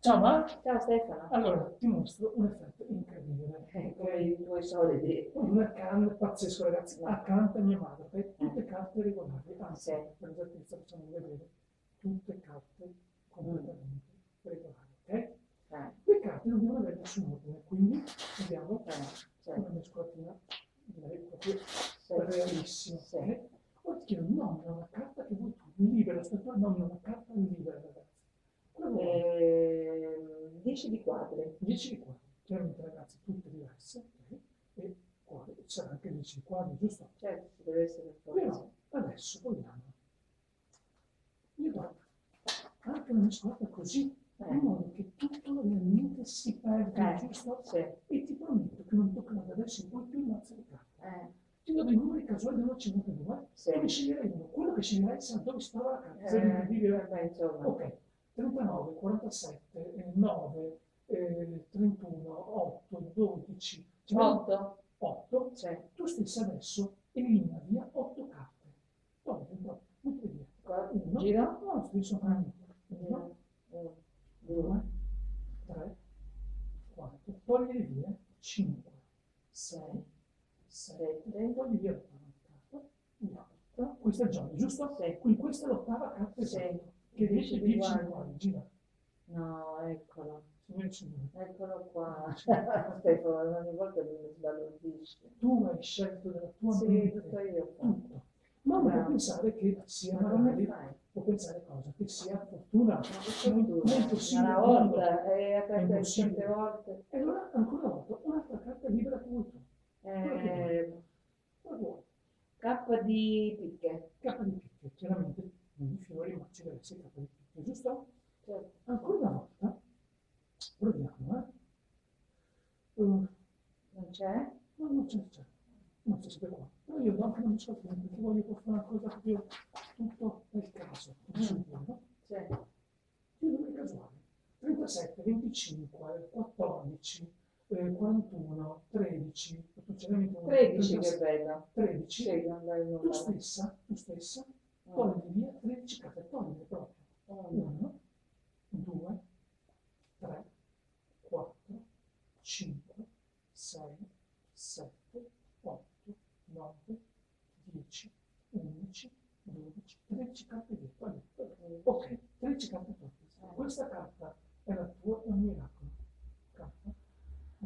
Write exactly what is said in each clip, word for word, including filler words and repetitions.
Ciao Ma, Ciao Stefano, allora ti mostro un effetto incredibile, eh, come ok? i tuoi soliti. Un can pazzesco ragazzi, accanto a mia madre, ok? Eh, Tutte carte regolari, sì. anzi, per esattezza facciamo vedere, tutte carte Mm, completamente regolari, ok? eh, Le carte non devono avere nessun ordine, quindi abbiamo eh, sì, una mescolatina, direi proprio sì, realissima, sì. ok? Ora ti chiedo, nomina una carta che vuoi tu, libera, aspetta, nomina una carta libera ragazzi. Cosa vuoi? Ehm, dieci di quadri. dieci di quadri, chiaramente ragazzi tutte diverse, ok? E quadri, c'era anche dieci di quadri, giusto? Certo, ci deve essere per forza. Però adesso vogliamo, io do anche una mescolata così, in Eh, modo che tutto realmente si perde, eh, giusto? sì, E ti prometto che non toccherò da adesso in poi più il mazzo di carte. eh, Ti do dei numeri casuali da uno a cinquantadue, sì. tu ne sceglierai uno, quello che sceglierai sarà dove si trova la carta, sei Eh, incredibile. vabbè, insomma. Ok, trentanove, quarantasette, eh, nove, eh, trentuno, otto, dodici, ce n'è otto? otto, Sì. tu stessa adesso elimina via otto carte. Togli proprio, butti via. Qua- uno, Giro? no, sto sono uno, Giro. Uno, due, due, tre, quattro, togli via cinque, sei, sette, sette, togli via la carta, via otto. Questa è Johnny, giusto? sì, quindi questa è l'ottava carta sì. esatta, che Dieci dice di dieci di quadri. quadri, gira. No, eccolo. Signore e signori, Eccolo qua. Stefano, ogni volta mi sbalordisci. tu hai scelto della tua Sì, tutto mente io ho fatto. tutto. Ma uno può Bravo. pensare che sia Ma come magari, fai? può pensare cosa? Che sia fortuna, Ma che non, non è fortuna. possibile Una al mondo, volta e a è tante, tante impossibile. volte. E allora, ancora una volta, un'altra carta libera che vuoi tu. Quello che vuoi. Eh, Cosa vuoi? K di picche. K di picche, chiaramente non di fiori, ma ci deve essere K di picche, giusto? Certo. Ancora una volta, proviamo, eh? Uh, Non c'è? no, non c'è, c'è. Non c'è sempre qua. Però io do anche una misurazione perché voglio fare una cosa proprio tutto nel caso, tutto sul Mm, piano. sì. Io numeri casuali. trentasette, venticinque, quattordici, eh, quarantuno, tredici, tu ce l'hai tredici, che bello. tredici, Sì, non dai tu nulla. stessa, tu stessa, Mm. togli via tredici carte, togli proprio. Mm. uno, due, tre, quattro, cinque, sei, sette, otto, nove, dieci, undici, dodici, tredici carte via. Togli. Ok, tredici carte tolte. Questa carta è la tua, è un miracolo. Carta. Ok.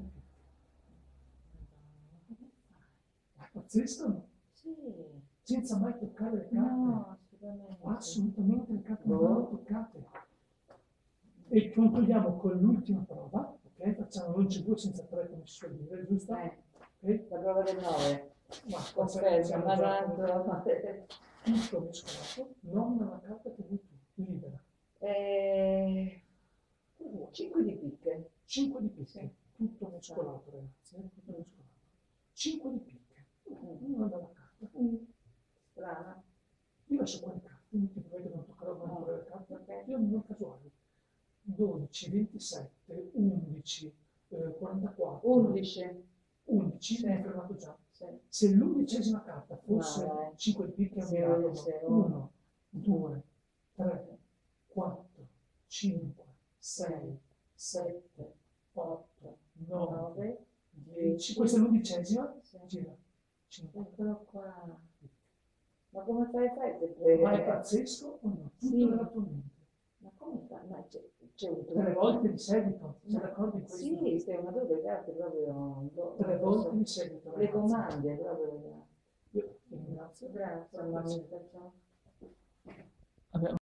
È pazzesco, no? Sì. Senza mai toccare le carte. No, assolutamente. Assolutamente le carte non Boh. vanno toccate. E concludiamo con l'ultima prova, ok? Facciamo non c'è due senza tre come si suol dire, giusto? Eh, Ok? la prova del nove. Ma Confermo, siamo ma già tanto. tutto mescolato, non una carta che vuoi tu, libera. Eh, cinque di picche. cinque di picche, Sì. tutto mescolato ragazzi, eh? Tutto mescolato. cinque di picche, Mm. una bella carta. Mm. Strana. Io lascio qua le carte, non ti prego non toccherò mai No. le carte, Ok. io non casuale. dodici, ventisette, undici, eh, quarantaquattro, undici. undici, Sì. mi ho fermato già. Sì. Se l'undicesima carta fosse No, dai. cinque di picche è un Sì, miracolo. sì. uno, due, tre, quattro, cinque, sei, sette, otto, nove, nove, dieci. Questa è l'undicesima? Sì. Gira. cinque. Eccolo qua. Ma come fai a fare? Ma è pazzesco o no? Tutto Sì. nella tua mente. Ma come fa? Ma c'è, c'è un Tre trucco. volte di seguito, sei Ma- d'accordo in questo? Sì, stai ma tu le carte proprio. boh, Tre non volte posso- di seguito, Le ragazzi. comande proprio. Io ti ringrazio. Grazie, Per mamma, piacere. facciamo. Vabbè,